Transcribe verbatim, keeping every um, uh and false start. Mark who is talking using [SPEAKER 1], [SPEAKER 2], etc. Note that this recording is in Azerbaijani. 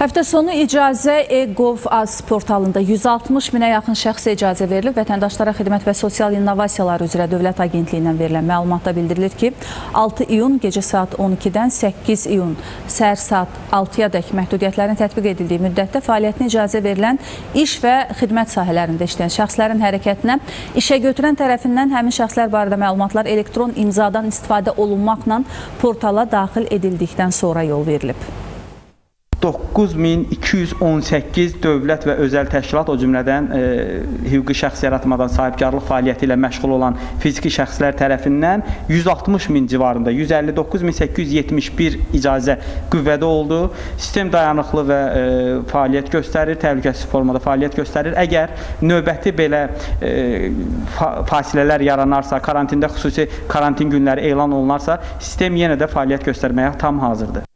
[SPEAKER 1] Həftə sonu icazə e-gov.az portalında yüz altmış minə yaxın şəxsə icazə verilib. Vətəndaşlara xidmət və sosial innovasiyalar üzrə Dövlət Agentliyindən verilən məlumatda bildirilir ki, altı iyun gecə saat on ikidən səkkiz iyun səhər saat altıya dək məhdudiyyətlərin tətbiq edildiyi müddətdə fəaliyyətinə icazə verilən iş və xidmət sahələrində işləyən şəxslərin hərəkətinə işə götürən tərəfindən həmin şəxslər barədə məlumatlar elektron imzadan istifadə olunmaqla portala daxil edildikdən sonra yol verilib.
[SPEAKER 2] doqquz min iki yüz on səkkiz dövlət və özəl təşkilat, o cümlədən e, hüquqi şəxs yaratmadan sahibkarlıq fəaliyyəti ilə məşğul olan fiziki şəxslər tərəfindən yüz altmış min civarında, yüz əlli doqquz min səkkiz yüz yetmiş bir icazə qüvvədə oldu. Sistem dayanıqlı və e, fəaliyyət göstərir, təhlükəsiz formada fəaliyyət göstərir. Əgər növbəti belə e, fa fasilələr yaranarsa, karantində xüsusi karantin günləri elan olunarsa, sistem yenə də fəaliyyət göstərməyə tam hazırdır.